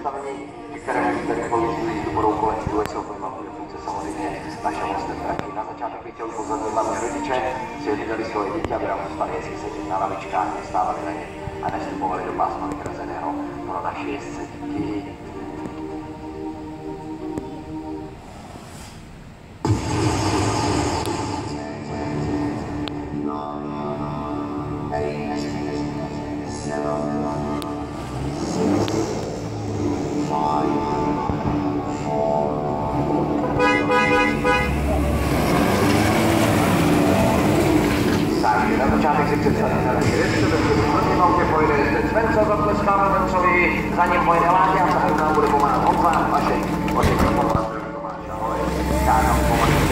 představení, které pojíždí budou kolem druhé soukromé funkce samozřejmě naše hosté trati. Na začátek bych chtěl upozornit hlavně rodiče, si hlídali svoje děti, aby ramostan jezdí sedět na lavičkách, nestávali na ně a nestupovali do pásma vyhrazeného pro naše jezdce děti. Na začátek si představit na Kristu, ve prvním autě pojede zde Svenco, zatleskáme Vencovi, za ním pojede Láďa a za nám bude pomáhat Honza, Vašek, Vašek pomáhat Tomáš, ahoj, já tam pomáhat.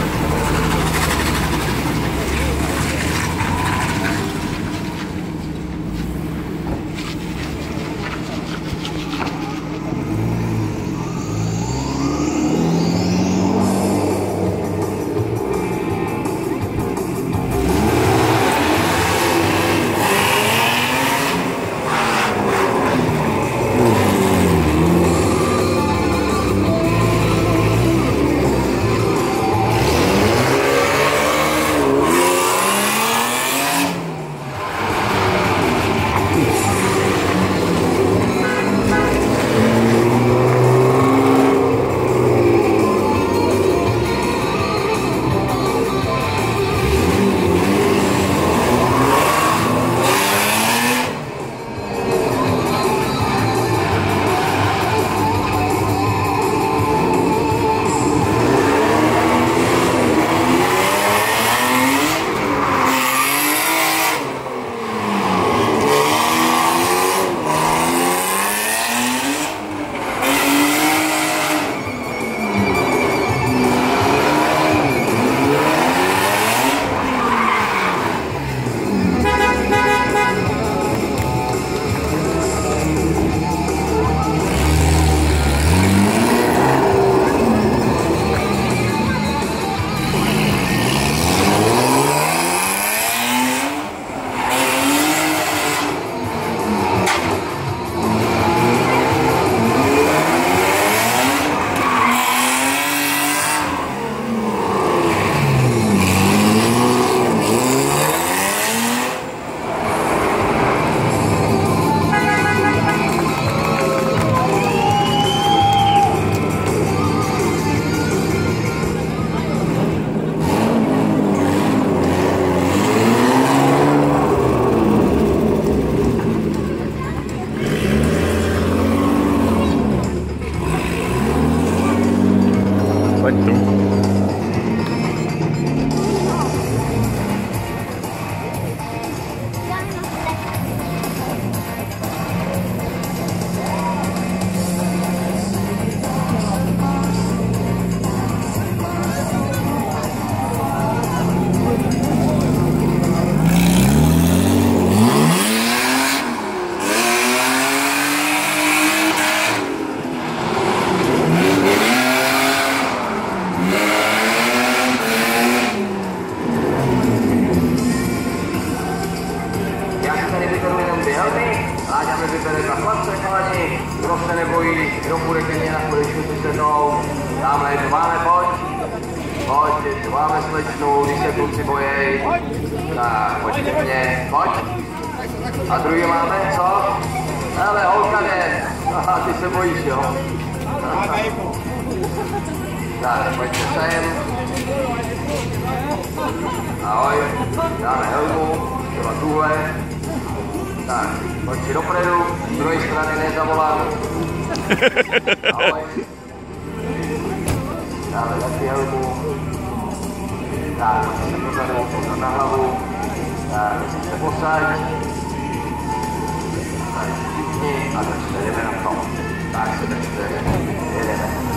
A druhý máme, co? Hele, holka jde. Aha, ty se bojíš, jo? Tak, pojďte sem. Ahoj, dáme helmu, třeba tuhle. Tak, pojď si dopredu, z druhé strany nezavolám. Ahoj. Dáme taky helmu. Tak, pojď se dozadu, pozor na hlavu. Tak, jestli se posaď. Tak, všichni a držte, jdeme na to. Tak se držte, jedeme.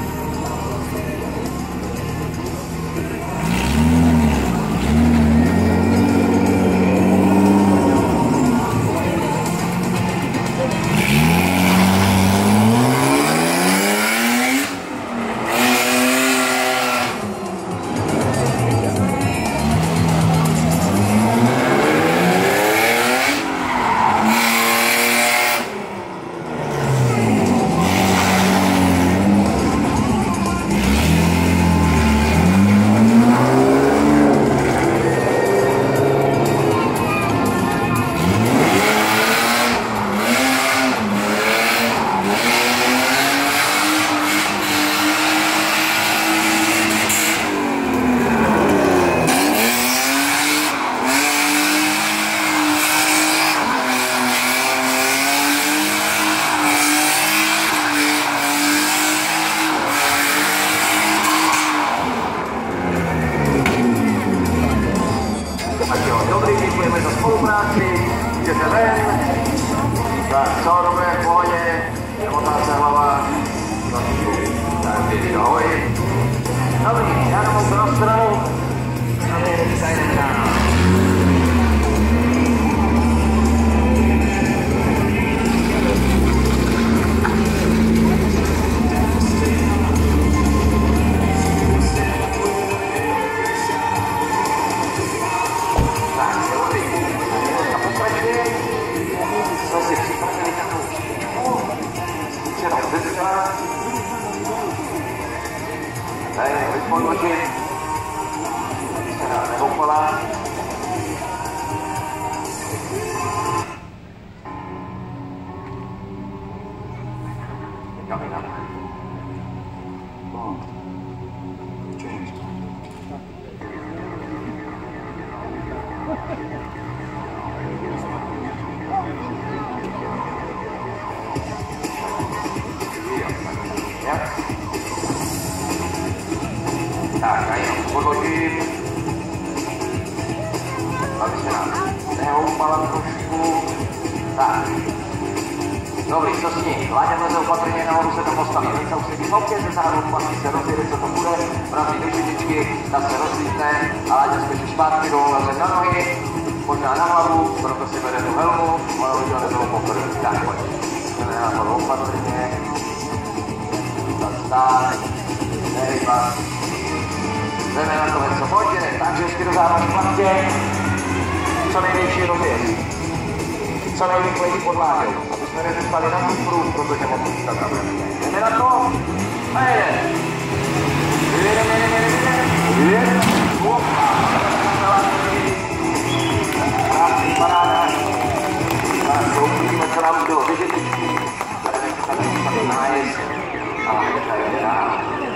coming up. Bond. James Bond. Ya. Tak, ayo, podložím. Aby se nám nehoupala trošku. Tak. Dobrý, co s ní? Láďa vleze opatrně, nahoru se tam postaví. Vejca už sedí v autě, ze zároveň patří se rozjede, co to bude. Vrazí do šidičky, ta se rozlítne a Láďa skočí zpátky dolů, leze na nohy, možná na hlavu, proto si bere tu helmu, ono už to nebylo poprvé. Tak, pojď. Jdeme nahoru opatrně. Stát, nehejbat. Jdeme na to něco, pojď, takže ještě do zároveň platě. Co největší rozjezd. Co nejrychleji pod Láďou, aby jsme nezůstali na cukru, protože moc tak budeme. Jdeme na to a jedeme. Krásný paráda. Tak uvidíme, co nám bylo vidět. Tady nechci tady nájezd. A nechci tady dál.